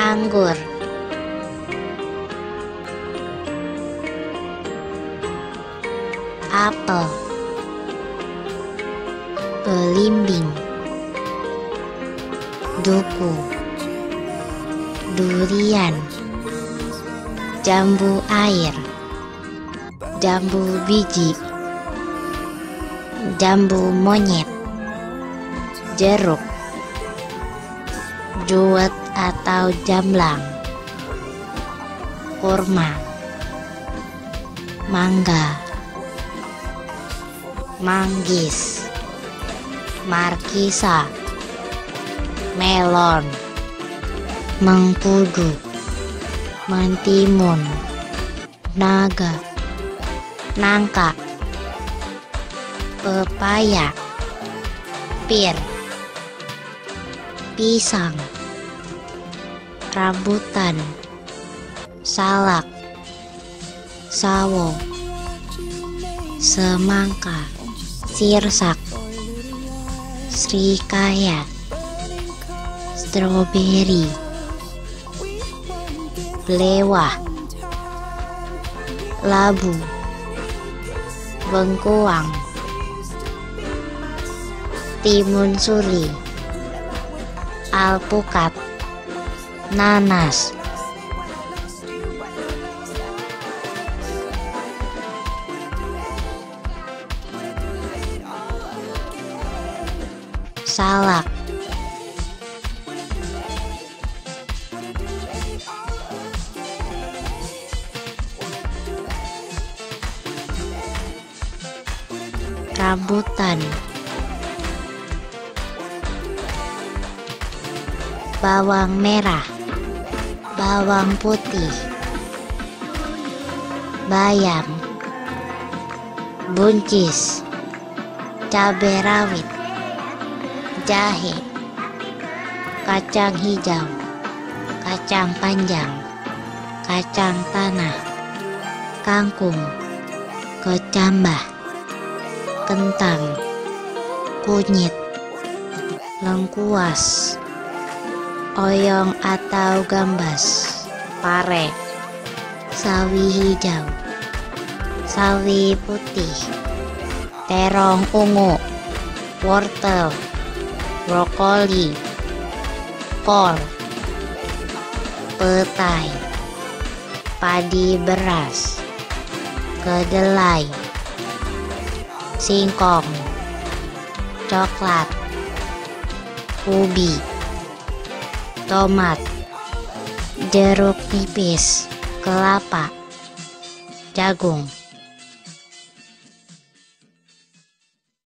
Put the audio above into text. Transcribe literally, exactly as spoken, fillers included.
anggur, apel, belimbing, duku, durian, jambu air, jambu biji, jambu monyet, jeruk, juwet atau jamblang, kurma, mangga, manggis, markisa, melon, mengkudu, mentimun, naga, nangka, pepaya, pir, pisang, rambutan, salak, sawo, semangka, sirsak, srikaya, stroberi, belewah, labu, bengkuang, timun suri, alpukat, nanas, salak, rambutan, bawang merah, bawang putih, bayam, buncis, cabai rawit, jahe, kacang hijau, kacang panjang, kacang tanah, kangkung, kecambah, kentang, kunyit, lengkuas, oyong atau gambas, pare, sawi hijau, sawi putih, terong ungu, wortel, brokoli, kol, petai, padi beras, kedelai, singkong, coklat, ubi, tomat, jeruk nipis, kelapa, jagung.